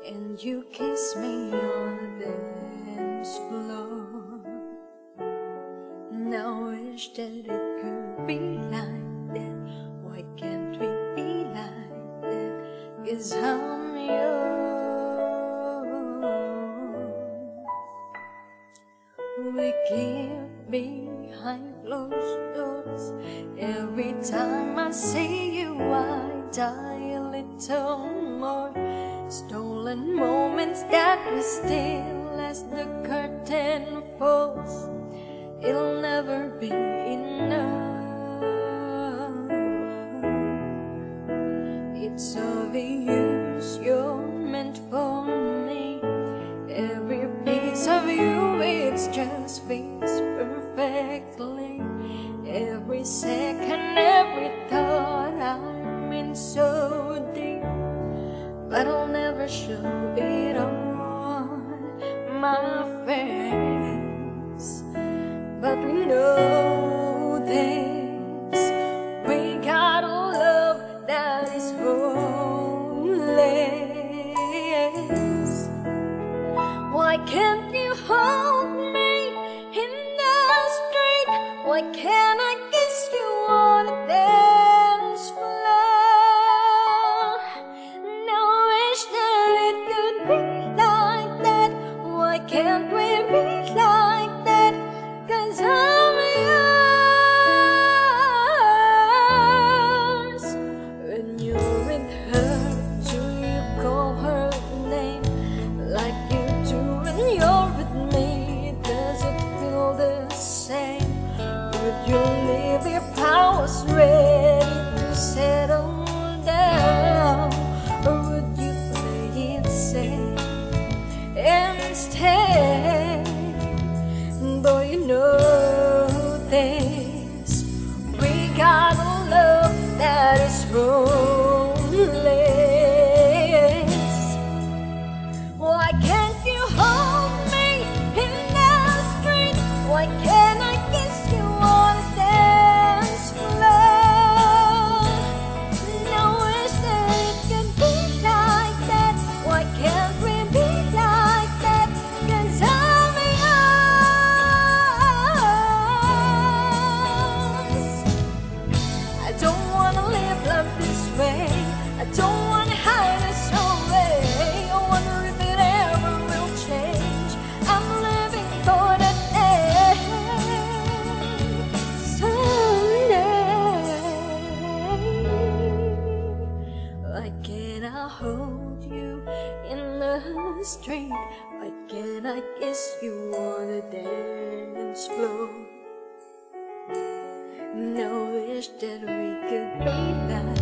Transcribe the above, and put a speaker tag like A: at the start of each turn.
A: and you kiss me on the dance floor. Now I wish that it could be like that. Why can't we be like that? 'Cause I'm yours. We keep behind closed doors. Every time I see you, I die a little more. Stolen moments that we steal as the curtain falls. It'll never be enough. It's obvious you're meant for me. Every piece of you, it just fits perfectly. Every second, every thought, I'm in so deep, but I'll never show it on my face. But we know this, we got a love that is hopeless. Why can't you hold me in the street? Why can't I kiss you on a dance floor? Now I wish that it could be like that. Why can't we be like that? 'Cause I'm yours. When you're with her, do you call her name like you do when you're with me? Does it feel the same? Would you leave your powers ready to settle down? Or would you play it safe instead? Boy, you know this, we got a love that is hopeless. Why can't you hold me in the street? Why can't I kiss you on a dance floor? Now I wish that it could be like that. Why can't we be like that? 'Cause I'm yours. I don't wanna live life this way. I don't wanna hide this away. I wonder if it ever will change. I'm living for that day someday. Why can't I hold you in the street? Why can't I kiss you on the dance floor? No wish that we could be like